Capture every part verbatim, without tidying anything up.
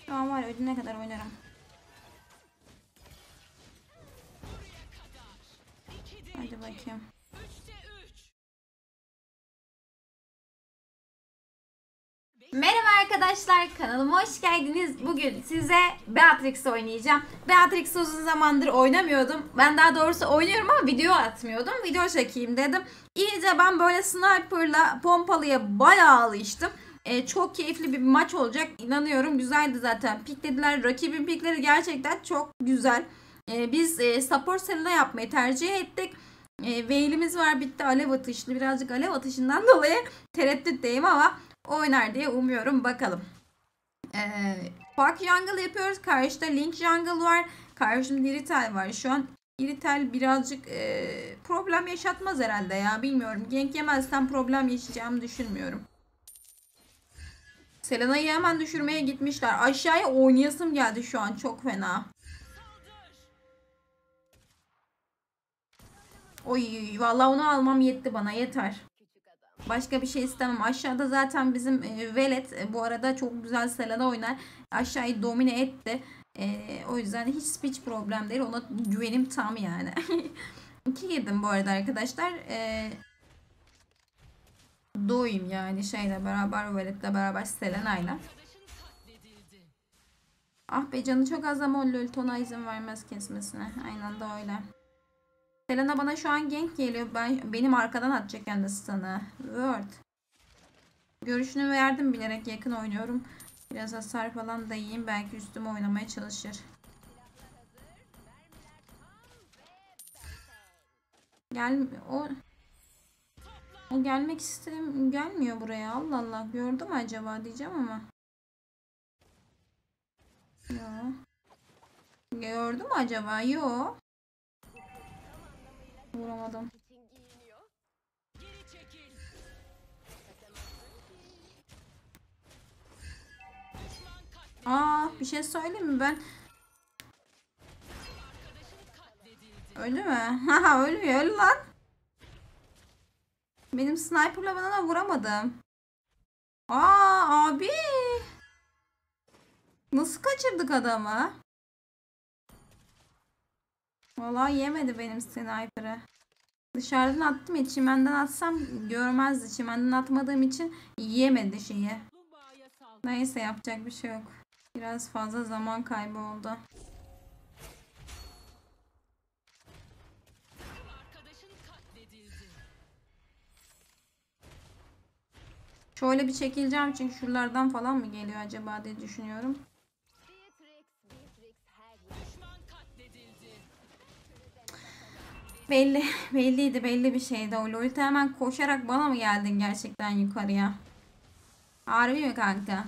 Şu an var ödüne kadar oynarım. Hadi bakayım. Merhaba arkadaşlar, kanalıma hoş geldiniz. Bugün size Beatrix oynayacağım. Beatrix uzun zamandır oynamıyordum. Ben daha doğrusu oynuyorum ama video atmıyordum. Video çekeyim dedim. İyice ben böyle sniper'la pompalıya bayağı alıştım. Ee, çok keyifli bir maç olacak. İnanıyorum, güzeldi zaten. Piklediler. Rakibin pikleri gerçekten çok güzel. Ee, biz e, support Selena yapmayı tercih ettik. E, Veil'imiz var, bitti, alev atışlı. Birazcık alev atışından dolayı tereddütteyim ama oynar diye umuyorum. Bakalım. Ee, Park Jungle yapıyoruz. Karşıda Link Jungle var. Karşımda Iritel var. Şu an Iritel birazcık e, problem yaşatmaz herhalde ya. Bilmiyorum. Gank yemezsem problem yaşayacağımı düşünmüyorum. Selena'yı hemen düşürmeye gitmişler. Aşağıya oynayasım geldi şu an. Çok fena. Oy, vallahi onu almam yetti bana. Yeter. Başka bir şey istemem. Aşağıda zaten bizim e, Velet e, bu arada çok güzel Selena oynar. Aşağıyı domine etti. E, o yüzden hiç hiç problem değil. Ona güvenim tam yani. İki yedim bu arada arkadaşlar. E, Doğayım yani şeyle beraber, Velet'le beraber, Selena'yla. Ah be, canı çok az ama o Lolita ona izin vermez kesmesine. Aynen de öyle. Selena bana şu an gank geliyor. Ben, benim arkadan atacak kendisi sana. Word. Görüşünü verdim, bilerek yakın oynuyorum. Biraz hasar falan da yiyeyim. Belki üstüme oynamaya çalışır. Gel o o gelmek istem gelmiyor buraya. Allah Allah. Gördü mü acaba diyeceğim ama. Yo. Gördü mü acaba? Yo. Vuramadım. Aa, bir şey söyleyeyim mi ben? Öldü mü? Haha, ölmüyor. Öl lan. Benim sniper'la bana da vuramadım. Aa abi. Nasıl kaçırdık adamı? Vallahi yemedi benim sniper'ı. Dışarıdan attım ya, çimenden atsam görmezdi. Çimenden atmadığım için yiyemedi şeyi. Neyse, yapacak bir şey yok. Biraz fazla zaman kaybı oldu. Şöyle bir çekileceğim çünkü şuralardan falan mı geliyor acaba diye düşünüyorum. Belli, belliydi, belli bir şeydi. O Lolita hemen koşarak bana mı geldin gerçekten yukarıya? Harbi mi kanka?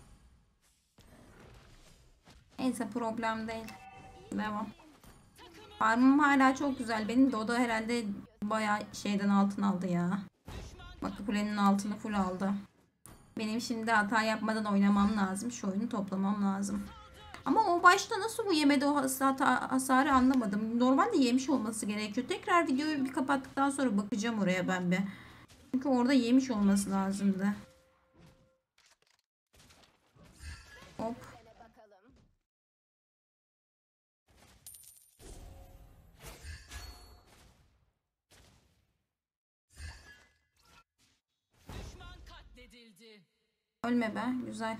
Neyse, problem değil. Devam. Farmım hala çok güzel. Benim de o da herhalde bayağı şeyden altın aldı ya. Bakı kulenin altını full aldı. Benim şimdi hata yapmadan oynamam lazım. Şu oyunu toplamam lazım. Ama o başta nasıl bu yemedi o hasarı anlamadım. Normalde yemiş olması gerekiyor. Tekrar videoyu bir kapattıktan sonra bakacağım oraya ben bir. Çünkü orada yemiş olması lazımdı. Hop. Ölme be. Güzel.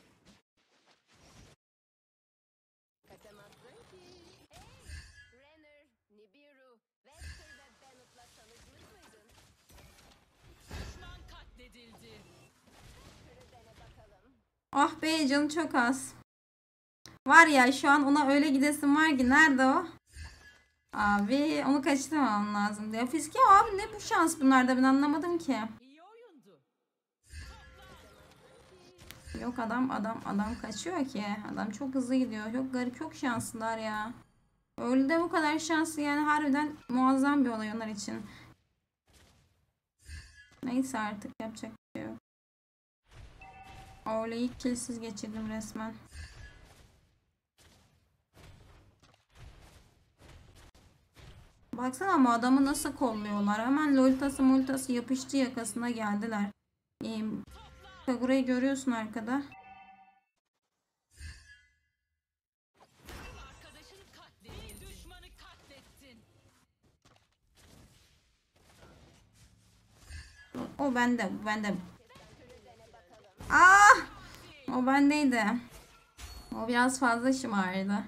Ah be, canı çok az. Var ya, şu an ona öyle gidesim var ki. Nerede o? Abi onu kaçırmamam lazım diyor. Fiske abi, ne bu şans bunlarda, ben anlamadım ki. Yok, adam adam adam kaçıyor ki. Adam çok hızlı gidiyor. Çok garip, çok şanslılar ya. Öyle de bu kadar şanslı yani, harbiden muazzam bir olay onlar için. Neyse, artık yapacak bir şey yok. Öyle ilk kilsiz geçirdim resmen. Baksana ama adamı nasıl kolluyorlar. Hemen Lolitası multası yapıştı yakasına, geldiler. Ee, Kagura'yı görüyorsun arkada. O bende, bu bende. Aa! O bendeydi. O biraz fazla şımardı.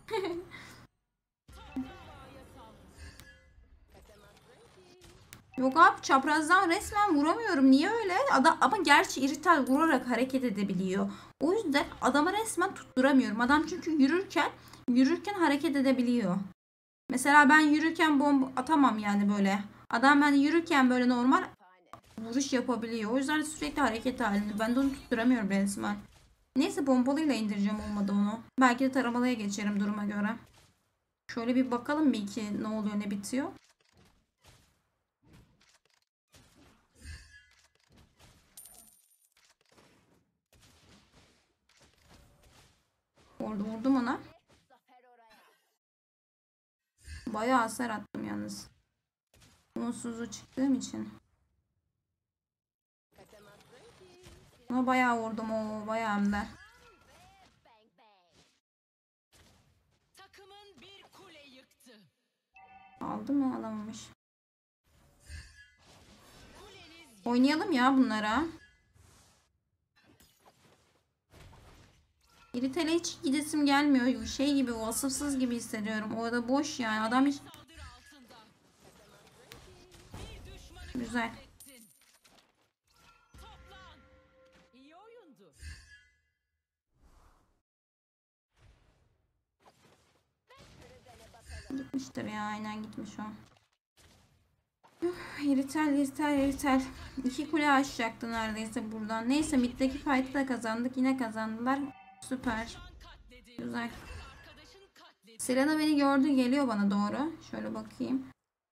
Yok abi, çaprazdan resmen vuramıyorum. Niye öyle? Adam, ama gerçi irital vurarak hareket edebiliyor. O yüzden adama resmen tutturamıyorum. Adam çünkü yürürken yürürken hareket edebiliyor. Mesela ben yürürken bomba atamam yani böyle. Adam ben yürürken böyle normal vuruş yapabiliyor. O yüzden sürekli hareket halinde. Ben de onu tutturamıyorum resmen. Neyse, bombalıyla indireceğim olmadı onu. Belki de taramalıya geçerim duruma göre. Şöyle bir bakalım bir iki ne oluyor ne bitiyor. Orada vurdum ona. Bayağı hasar attım yalnız. Umutsuzluğu çıktığım için. Ama bayağı vurdum o bayağı hem de. Aldı mı? Alamamış. Oynayalım ya bunlara. İritele hiç gidesim gelmiyor. Şey gibi, vasıfsız gibi hissediyorum. Orada boş yani. Adam hiç... Güzel. Gitmiştir ya. Aynen gitmiş o. Iritel, iritel, iritel. İki kule aşacaktı neredeyse buradan. Neyse, middeki fight'ı da kazandık. Yine kazandılar. Süper. Güzel. Selena beni gördü. Geliyor bana doğru. Şöyle bakayım.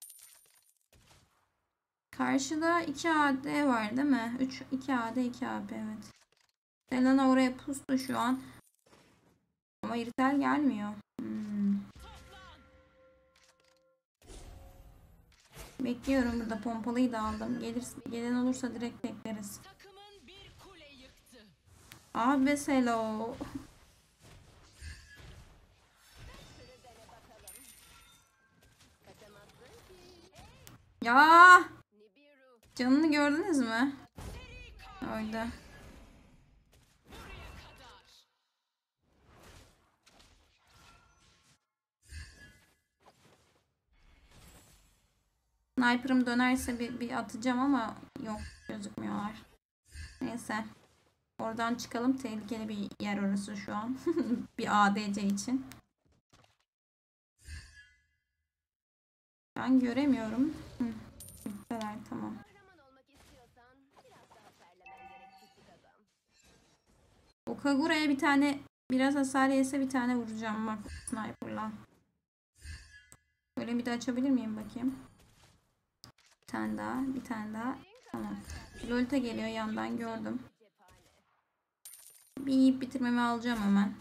Karşıda iki A D var değil mi? üç, iki A D, iki A P, evet. Selena oraya pustu şu an. Ama iritel gelmiyor. Hmm. Bekliyorum burada. Pompalıyı da aldım. Gelir, gelen olursa direkt bekleriz. Abi selo. Ya! Canını gördünüz mü? Öldü. Sniper'ım dönerse bir, bir atacağım ama yok, gözükmüyorlar. Neyse. Oradan çıkalım. Tehlikeli bir yer orası şu an. Bir A D C için. Ben göremiyorum. Hı. Güzel, tamam. O Kagura'ya bir tane biraz hasar yese bir tane vuracağım bak sniper'la. Böyle bir de açabilir miyim bakayım? Bir tane daha, bir tane daha. Tamam. Lolita geliyor yandan, gördüm. Bir yiyip bitirmemi alacağım hemen.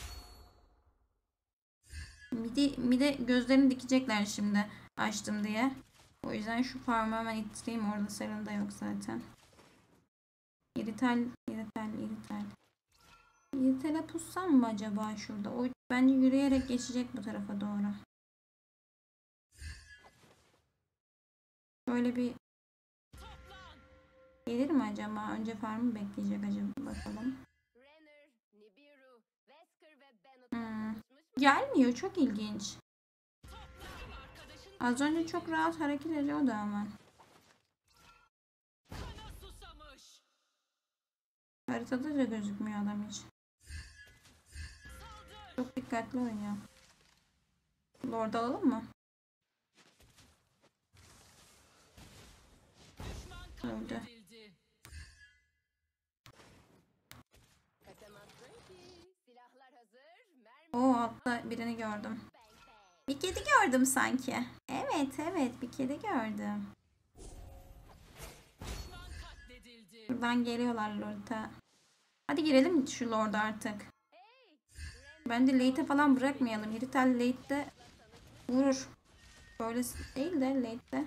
Midi, mide gözlerini dikecekler şimdi açtım diye. O yüzden şu farmı hemen ittireyim. Orada Serena da yok zaten. İrital, irital, irital. İritale pussam mı acaba şurada? O bence yürüyerek geçecek bu tarafa doğru. Böyle bir gelir mi acaba? Önce farmı bekleyecek acaba, bakalım. Hmm. Gelmiyor, çok ilginç. Az önce çok rahat hareket ediyordu ama. Haritada da gözükmüyor adam hiç. Çok dikkatli oynuyor. Lord alalım mı? Öldü. O altta birini gördüm. Bir kedi gördüm sanki. Evet evet, bir kedi gördüm. Buradan geliyorlar Lord'a. Hadi girelim şu Lord'a artık. Ben de late'e falan bırakmayalım. Irital late'de vurur. Böyle değil de late'de.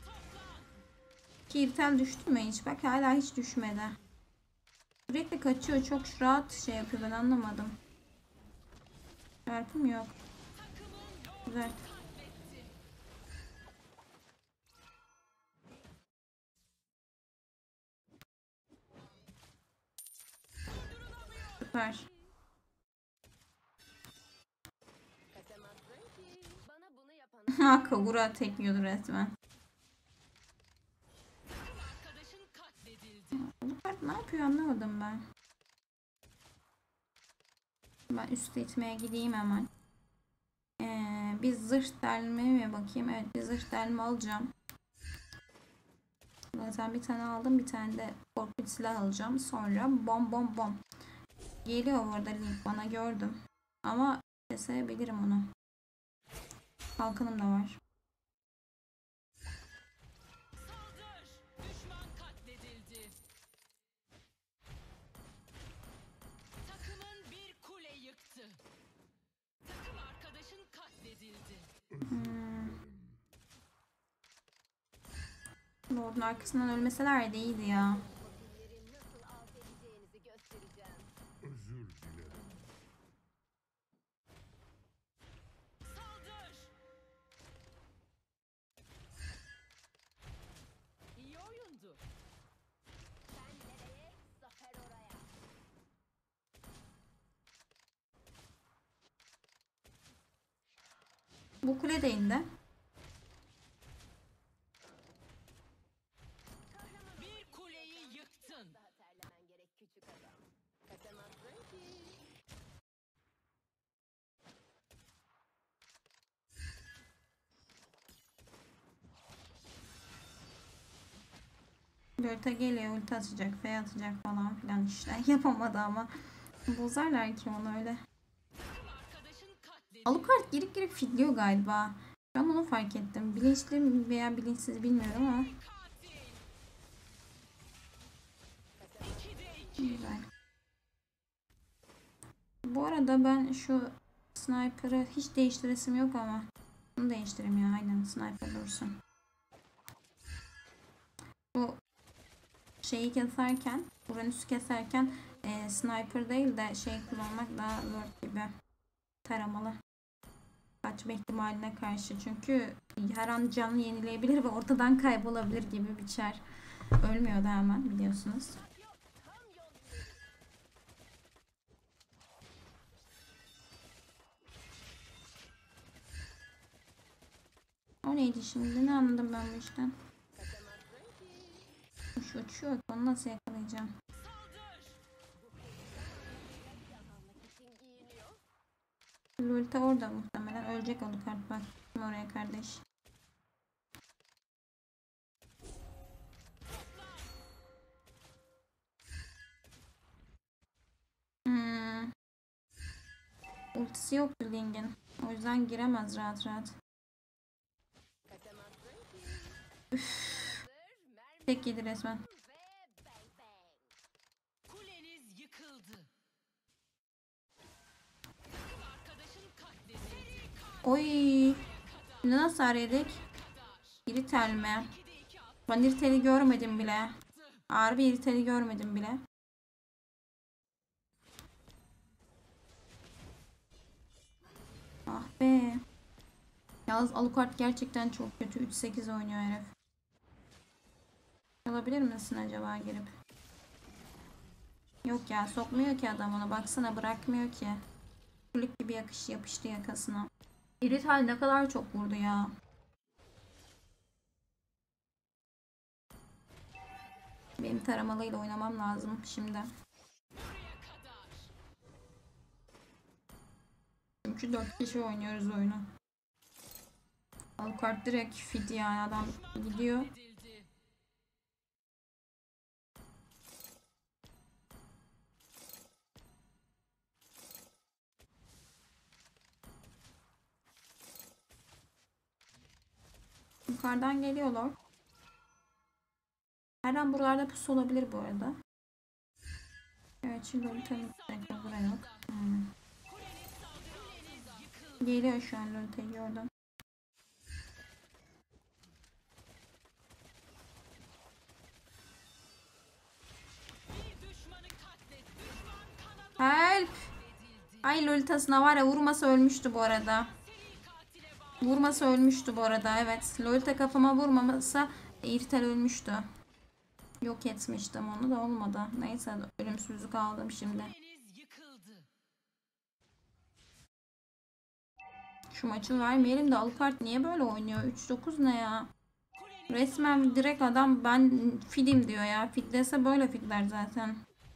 Ki Irital düştü mü hiç? Bak hala hiç düşmedi. Sürekli kaçıyor. Çok rahat şey yapıyor. Ben anlamadım. Çarpım yok. Güzel. Süper. Ha, Kagura tek yiyordu resmen. Bu kart ne yapıyor anlamadım ben. Ben üste itmeye gideyim hemen. Ee, bir zırh delme mi bakayım? Evet, bir zırh delme alacağım. Zaten bir tane aldım. Bir tane de korkunç silah alacağım. Sonra bom bom bom. Geliyor bu arada Link bana, gördüm. Ama kesebilirim onu. Kalkanım da var. Hmm. Lord'un arkasından ölmeseler de iyiydi ya. Bu kule de indi. Bir kuleyi yıktın. Daha terlemen gerek küçük adam. Kaçamazsın ki. Lurta geliyor, ulti atacak, F atacak falan filan işte. Yapamadı ama. Bozarlar ki onu öyle. Alucard girip girip fidliyor galiba. Ben bunu fark ettim. Bilinçli mi veya bilinçsiz bilmiyorum ama. Güzel. Bu arada ben şu sniper'ı hiç değiştiresim yok ama. Bunu değiştireyim ya, aynen sniper dursun. Bu şeyi keserken, Uranüs'ü keserken e, sniper değil de şey kullanmak daha zor gibi. Taramalı. Kaçma ihtimaline karşı. Çünkü her an canlı yenileyebilir ve ortadan kaybolabilir gibi bir çar. Ölmüyor da hemen biliyorsunuz. O neydi şimdi? Ne anladım ben bu işten? Uç uçuyor. Onu nasıl yakalayacağım? Lolita orada muhtemelen. Ölecek oldu kart bak. Oraya kardeş. Hmm. Ultisi yoktu Ling'in. O yüzden giremez rahat rahat. Üff. Tek yedi resmen. Kuleniz yıkıldı. Oy. Şimdi nasıl yedik? İritel mi? Ben iriteli görmedim bile. Ağır bir iriteli görmedim bile. Ah be. Yalnız Alucard gerçekten çok kötü. üç sekiz oynuyor herif. Olabilir misin acaba girip? Yok ya, sokmuyor ki adam ona. Baksana, bırakmıyor ki. Kulik gibi yakış, yapıştı yakasına. İrital ne kadar çok vurdu ya. Benim taramalıyla oynamam lazım şimdi. Çünkü dört kişi oynuyoruz oyunu. Alucard direkt fit yani, adam gidiyor. Yukarıdan geliyorlar. Her an buralarda pusu olabilir bu arada. Evet, şimdi Lolita'nın buraya yok. Hmm. Geliyor şu an Lolita'yı gördüm. Help! Ay, Lolita'sına var ya, vurmasa ölmüştü bu arada. Vurmasa ölmüştü bu arada, evet. Lolita kafama vurmamasa İrtel ölmüştü. Yok etmiştim onu da olmadı. Neyse, ölümsüzlük aldım şimdi. Şu maçı vermeyelim de Alucard niye böyle oynuyor? üç dokuz ne ya? Resmen direkt adam ben fidim diyor ya. Fitlese böyle fitler zaten.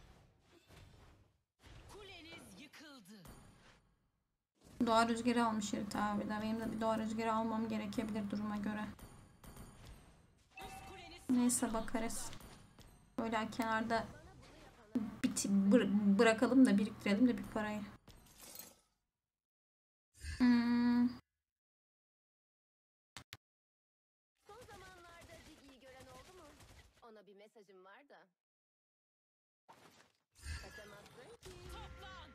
Kuleniz yıkıldı. Doğa rüzgarı almış herif abi de. Benim de bir doğa rüzgarı almam gerekebilir duruma göre. Üst kuleniz Neyse bakarız. Böyle kenarda bit bır- bırakalım da biriktirelim de bir parayı. Hmm. Son zamanlarda Ziggy'yi gören oldu mu? Ona bir mesajım var da. Kaçamazsın ki. toplan.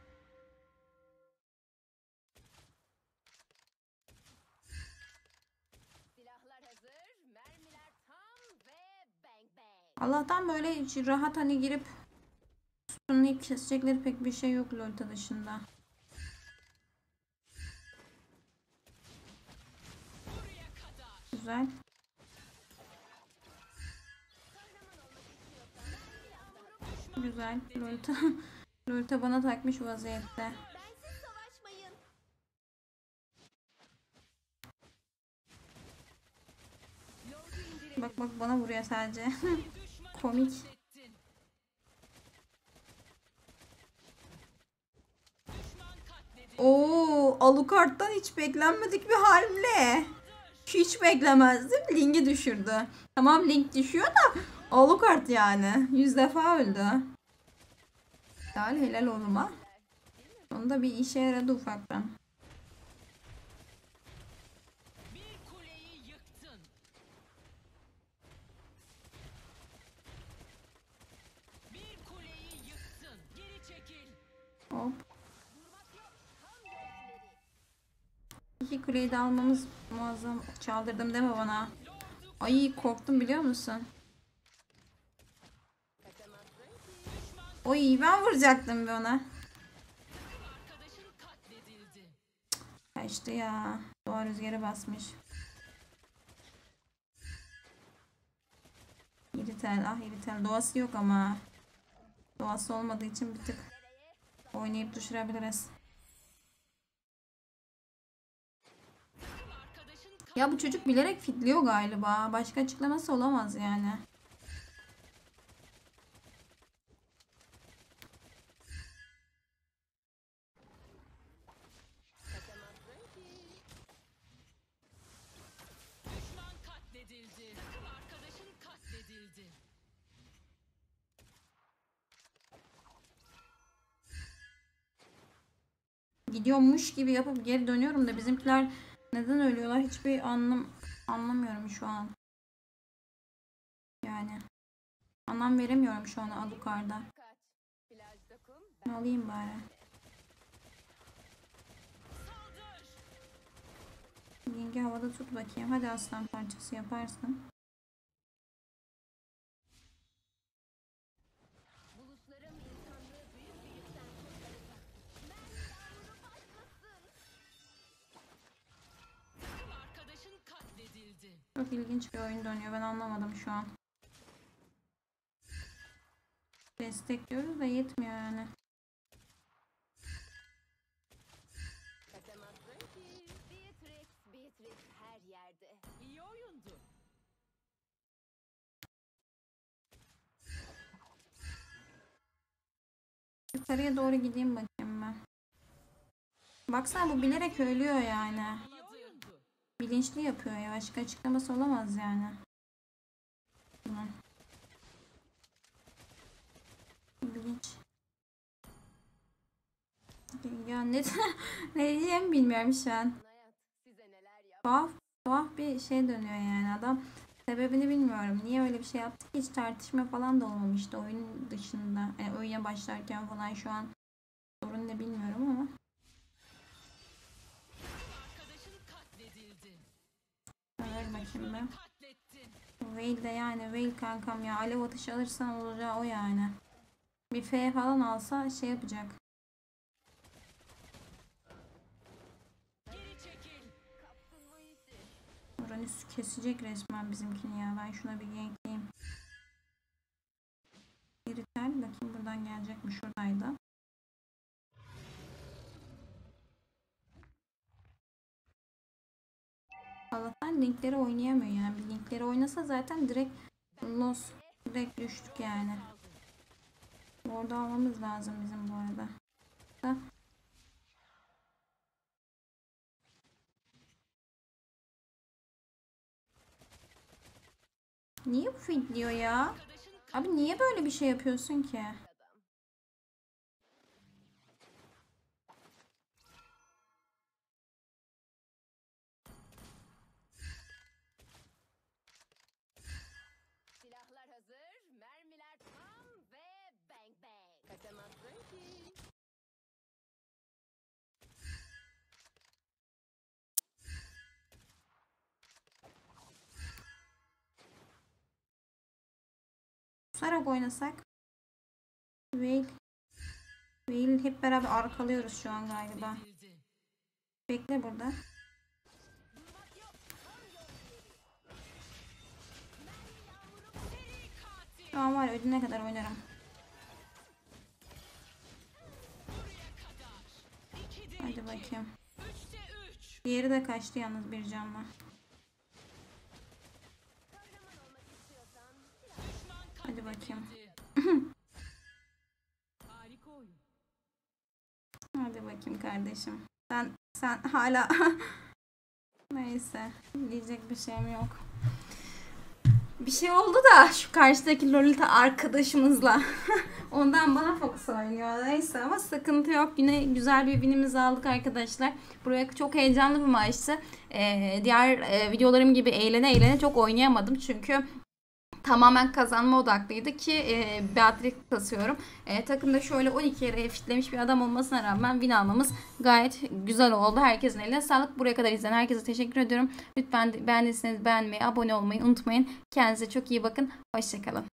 Silahlar hazır, mermiler tam ve bang bang. Allah'tan böyle hiç rahat hani girip sunlayıp kesecekleri pek bir şey yok LoL'ta dışında. Buraya kadar. Güzel. Güzel. LoL'ta LoL'ta bana takmış vaziyette. Bensiz savaşmayın. Bak bak bana vuruyor sadece. Düşmanı Komik. katlettin. Düşman katledildi. Oo, Alucard'dan hiç beklenmedik bir hamle. Hiç beklemezdim. Link'i düşürdü. Tamam Link düşüyor da Alucard yani. Yüz defa öldü. Helal helal oğluma. Onda bir işe yaradı ufaktan. Bir kuleyi yıktın. Bir kuleyi yıktın. Geri çekil. Hop. İki kuleyi de almamız muazzam. Çaldırdım deme bana. Ay korktum biliyor musun? Oy ben vuracaktım bir ona. Arkadaşın katledildi. Kaçtı ya. Doğa rüzgarı basmış. İritel ah İritel. Doğası yok ama. Doğası olmadığı için bir tık oynayıp düşürebiliriz. Arkadaşın Ya bu çocuk bilerek fitliyor galiba. Başka açıklaması olamaz yani. düşman katledildi. Arkadaşın katledildi. Gidiyormuş gibi yapıp geri dönüyorum da bizimkiler neden ölüyorlar hiçbir anlam anlamıyorum şu an. Yani anlam veremiyorum şu an Alucard'a. Kaç. Plajda kum, Ne alayım bari. Saldır. Yenge havada tut bakayım. Hadi aslan parçası yaparsın. buluşlarım insanlığı büyük bir yükten kurtaracak. Ben yağmuru başlasın. Arkadaşın katledildi. Çok ilginç bir oyun dönüyor. Ben anlamadım şu an. Destekliyoruz da yetmiyor yani. Kaçamazsın ki. Beatrix, Beatrix her yerde. İyi oyundu. Yukarıya doğru gideyim bakayım ben. Baksana bu bilerek ölüyor yani. İyi oyundu. Bilinçli yapıyor ya. Başka açıklaması olamaz yani. Bunun. İlginç. Ya ne, ne diyeceğimi bilmiyorum şu an. Hayat size neler yap. Tuhaf, tuhaf bir şey dönüyor yani. Adam sebebini bilmiyorum. Niye öyle bir şey yaptı ki? Hiç tartışma falan da olmamıştı oyun dışında. Yani oyuna başlarken falan şu an sorun ne bilmiyorum ama. Arkadaşın katledildi. Ver bakayım ben. Katlettin. Veil de yani Veil kankam ya. Alev atışı alırsan olacağı o yani. Bir F falan alsa şey yapacak. Geri çekil. Kaptın mı işi? Uranüs kesecek resmen bizimkini ya. Ben şuna bir gankleyeyim. Iritel bakayım buradan gelecek mi? Şuradaydı. Allah'tan linkleri oynayamıyor yani. Bir linkleri oynasa zaten direkt loss, direkt düştük yani. Orada almamız lazım bizim bu arada. Da. Niye bu fitliyor ya? Abi niye böyle bir şey yapıyorsun ki? Silahlar hazır, mermiler tam ve bang bang. Kaçamazsın ki. Sarak oynasak. Veil. Veil hep beraber arkalıyoruz şu an galiba. Bekle burada. Tamam var, ödüne kadar oynarım. Hadi bakayım. Diğeri de kaçtı yalnız bir canla. Hadi bakayım. Hadi bakayım kardeşim. Sen sen hala neyse, diyecek bir şeyim yok. Bir şey oldu da şu karşıdaki Lolita arkadaşımızla. Ondan bana fokus oynuyor. Neyse ama sıkıntı yok. Yine güzel bir winimizi aldık arkadaşlar. Buraya çok heyecanlı bir maçtı. Ee, diğer e, videolarım gibi eğlene eğlene çok oynayamadım. Çünkü tamamen kazanma odaklıydı ki e, Beatrix kasıyorum. E, takımda şöyle on iki yere fitlemiş bir adam olmasına rağmen win almamız gayet güzel oldu. Herkesin eline sağlık. Buraya kadar izleyen herkese teşekkür ediyorum. Lütfen beğendiyseniz beğenmeyi, abone olmayı unutmayın. Kendinize çok iyi bakın. Hoşçakalın.